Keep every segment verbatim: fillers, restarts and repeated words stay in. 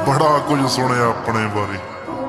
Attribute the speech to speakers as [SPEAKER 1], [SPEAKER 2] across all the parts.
[SPEAKER 1] बड़ा कुछ सुने अपने बारे।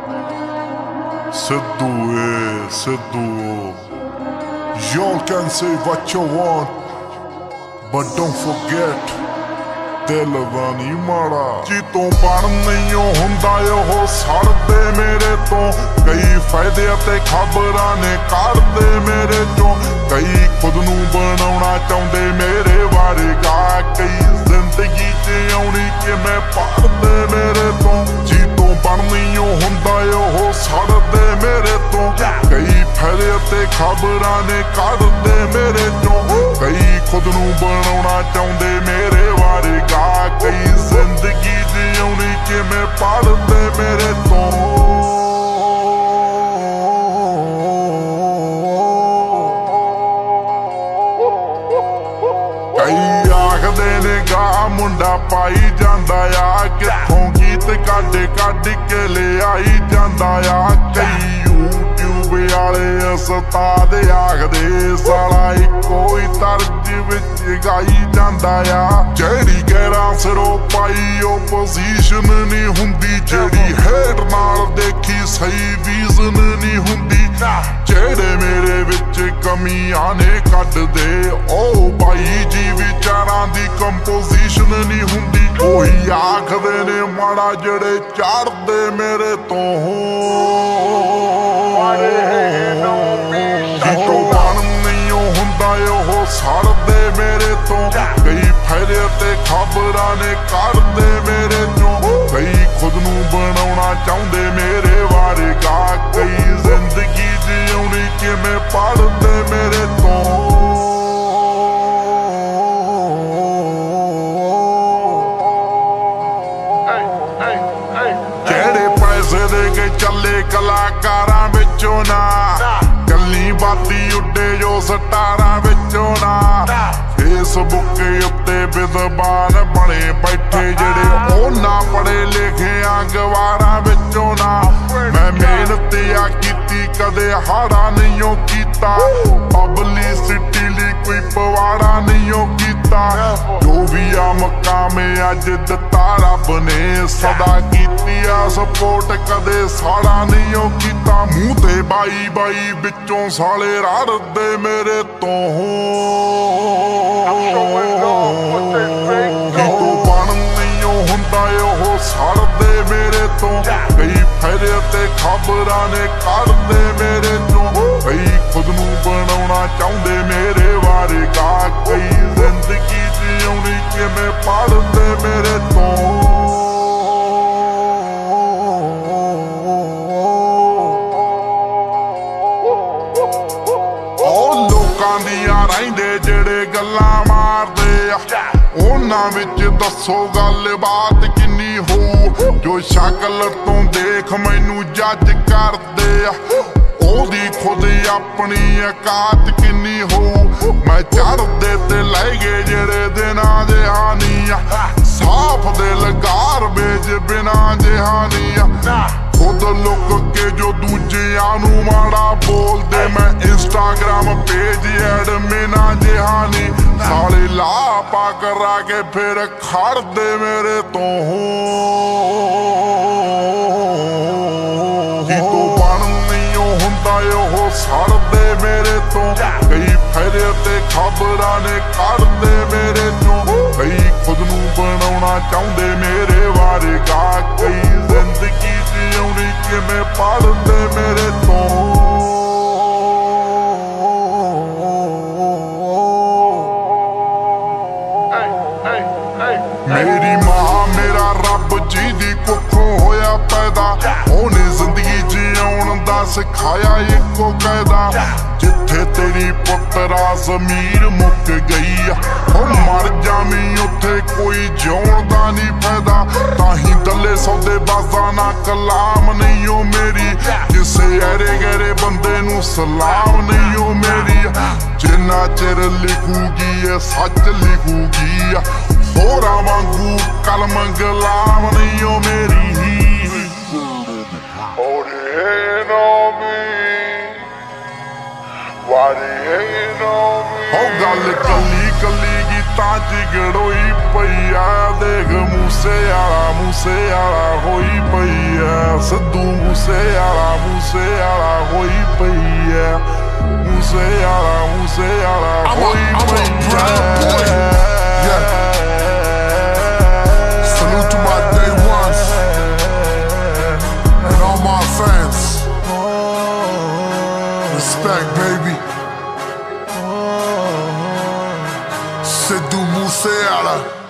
[SPEAKER 1] सिद्धू ए Sidhu, y'all can say what you want, but don't forget दिल दा नी माड़ा। जितों बन नहीं हुंदा ओह सड़दे मेरे तो, कई फायदे ते खबरां ने कढ़दे मेरे चों, कई खुद नूं बनाउणा चाहुंदे मेरे बारे गा, कई जिंदगी च आउणी कि मैं पढ़दे मेरे तो। जितों बन नहीं हुंदा ओह सड़दे मेरे तो, कई फायदे ते खबरां ने कढ़दे मेरे चों, कई खुद नूं बनाउणा चाहुंदे मेरे बारे गा, कई जिंदगी जिउणी कि मैं पढ़दे मेरे तो। कई आखदे ने गा मुंडा पाई जांदा आ, कित्थों गीत कढ कढ के ले आई जांदा आ, कई यूट्यूब वाले उस्ताद आखदे साला इक्को ही तर्ज विच गाई जांदा आ। जेड़ी गैरां सिरों पाई ओ पोजीशन नहीं हुंदी, जेड़ी हेड नाल देखी सही रीजन नहीं हुंदी, जेड़े मेरे विच कमियां ने कढ दे ओ भाई जी विचारां दी कंपोजिशन नहीं हुंदी। कोई आखदे ने माड़ा जेड़े चढ़दे मेरे तो, जितों बन नहीं हुंदा ओह सड़दे मेरे तो, कई फायदे ते खबरां ने कढ़दे मेरे चों, कई खुद नूं बनाउणा चाहुंदे मेरे बारे गा, कई जिंदगी जिउणी कि मैं पढ़दे मेरे तो। जेड़े पैसे दे के चले कलाकारां विचों ना, कल्ली बाती उड्डे जो सटारां विचों ना, फेसबुक उत्ते विद्वान बने बैठे जेड़े ओना पढ़े लिखे अखबारां विचों ना। मैं मेहनत आ कीती कदे हाड़ा नहीं कीता, पब्लिसिटी लई कोई पवाड़ा नहीं कीता, जो भी आ मकाम अज दिता रब ने सदा कीती आ सपोर्ट कदे साड़ा नहीं कीता। मूंह ते बाई बाई विचों साले रड़दे मेरे तो, जितों बन नहीं हुंदा ओह सड़दे मेरे तो, कई फायदे ते खबरां ने कढ़दे मेरे चों, कई खुद नूं बनाउणा चाहुंदे मेरे बारे गा, कई जिंदगी जिउणी कि मैं पढ़दे मेरे तो। रहिंदे जेड़े गल्लां मारदे आ, उन्हां विच दस्सो गल बात किन्नी हो, जो शक्ल तो देख मैनू जज करदे आ, ओदी खुद अपनी औकात किन्नी हो। मैं चढ़दे ते लै गए जेड़े दिनां जहानी आ, साफ दिल गारबेज बिना जहानी आ, खुद लुक के जो दूजियां नू माड़ा बोलदे। मैं इंस्टाग्राम पेज एडमिना जहानी, साले ला पा करा के फिर खड़दे मेरे तो। जितों बन नहीं हुंदा ओह सड़दे मेरे तो, कई फायदे ते खबरां ने कढ़दे मेरे चों, कई खुद नूं बनाउणा चाहुंदे मेरे बारे गा, कई जिंदगी जिउणी कि मैं पढ़दे मेरे तो। मेरी मां मेरा रब जी दी कुखों होया पैदा, ओने जिंदगी जिउण दा सिखाया इक्को कायदा, जिथे तेरी पुत्तरा ज़मीर मुक गई आ, ओ मर जावी उत्थे कोई जिउण दा नी फायदा। ताही दले सौदे बाज़ा ना कलाम नहीं ओ मेरी, किसे ऐरे गैरे बंदे नू सलाम नहीं ओ मेरी, जिन्ना चिर लिखूगी ए सच लिखूगी, होरा वांगू कलम गलाम नहीं ओ मेरी। ओ गल कली कली गीतां च गड़ोई पई आ, देख मूसे आला मूसे मूसेआला होई पई है, सिद्धू मूसेआला मूसेआला होई पई है, मूसेआला मूसेआला होई पई है.
[SPEAKER 2] Salute to my day ones and all my fans. Respect, baby. Sidhu Mooseala.